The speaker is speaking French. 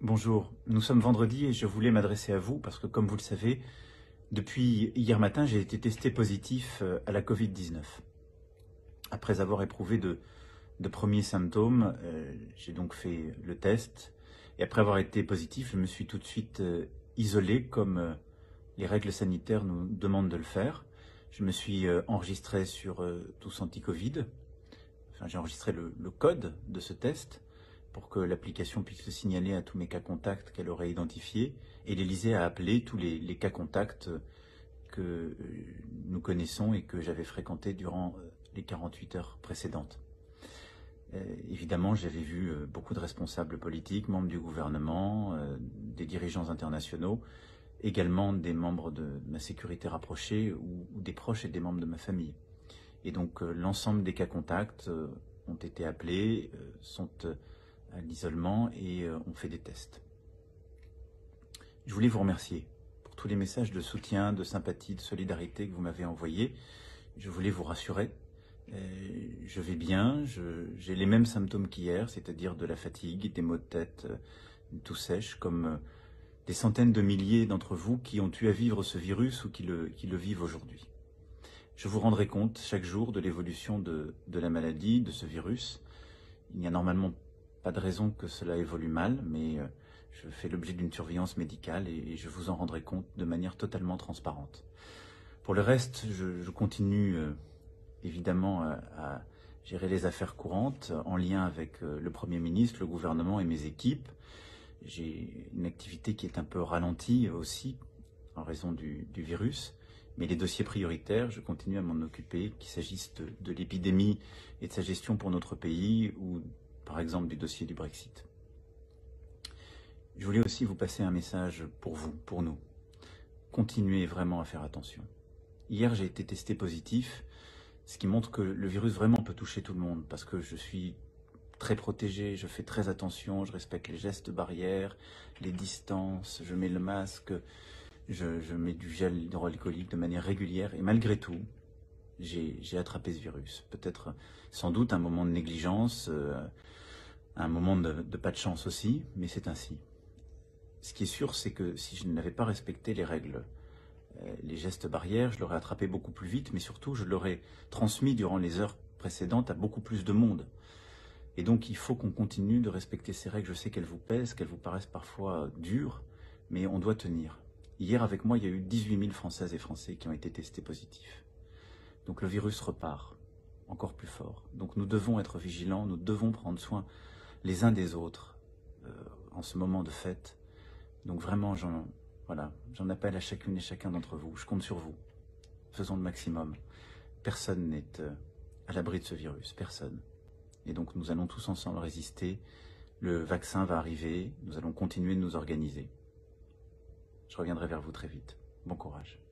Bonjour, nous sommes vendredi et je voulais m'adresser à vous parce que, comme vous le savez, depuis hier matin, j'ai été testé positif à la Covid-19. Après avoir éprouvé de premiers symptômes, j'ai donc fait le test et après avoir été positif, je me suis tout de suite isolé comme les règles sanitaires nous demandent de le faire. Je me suis enregistré sur Tous Anti-Covid. Enfin, j'ai enregistré le code de ce test pour que l'application puisse le signaler à tous mes cas contacts qu'elle aurait identifiés, et l'Élysée a appelé tous les cas contacts que nous connaissons et que j'avais fréquentés durant les 48 heures précédentes. Évidemment, j'avais vu beaucoup de responsables politiques, membres du gouvernement, des dirigeants internationaux, également des membres de ma sécurité rapprochée ou des proches et des membres de ma famille. Et donc l'ensemble des cas contacts ont été appelés, sont à l'isolement et ont fait des tests. Je voulais vous remercier pour tous les messages de soutien, de sympathie, de solidarité que vous m'avez envoyés. Je voulais vous rassurer. Je vais bien, j'ai les mêmes symptômes qu'hier, c'est-à-dire de la fatigue, des maux de tête, tout sèche, comme des centaines de milliers d'entre vous qui ont eu à vivre ce virus ou qui le vivent aujourd'hui. Je vous rendrai compte chaque jour de l'évolution de la maladie, de ce virus. Il n'y a normalement pas de raison que cela évolue mal, mais je fais l'objet d'une surveillance médicale et je vous en rendrai compte de manière totalement transparente. Pour le reste, je continue évidemment à gérer les affaires courantes en lien avec le Premier ministre, le gouvernement et mes équipes. J'ai une activité qui est un peu ralentie aussi en raison du virus. Mais les dossiers prioritaires, je continue à m'en occuper, qu'il s'agisse de l'épidémie et de sa gestion pour notre pays, ou par exemple du dossier du Brexit. Je voulais aussi vous passer un message pour vous, pour nous. Continuez vraiment à faire attention. Hier, j'ai été testé positif, ce qui montre que le virus vraiment peut toucher tout le monde, parce que je suis très protégé, je fais très attention, je respecte les gestes barrières, les distances, je mets le masque, je mets du gel hydroalcoolique de manière régulière, et malgré tout, j'ai attrapé ce virus. Peut-être, sans doute, un moment de négligence, un moment de pas de chance aussi, mais c'est ainsi. Ce qui est sûr, c'est que si je n'avais pas respecté les règles, les gestes barrières, je l'aurais attrapé beaucoup plus vite, mais surtout, je l'aurais transmis durant les heures précédentes à beaucoup plus de monde. Et donc, il faut qu'on continue de respecter ces règles. Je sais qu'elles vous pèsent, qu'elles vous paraissent parfois dures, mais on doit tenir. Hier, avec moi, il y a eu 18 000 Françaises et Français qui ont été testés positifs. Donc le virus repart, encore plus fort. Donc nous devons être vigilants, nous devons prendre soin les uns des autres en ce moment de fête. Donc vraiment, j'en appelle à chacune et chacun d'entre vous. Je compte sur vous. Faisons le maximum. Personne n'est à l'abri de ce virus, personne. Et donc nous allons tous ensemble résister. Le vaccin va arriver, nous allons continuer de nous organiser. Je reviendrai vers vous très vite. Bon courage.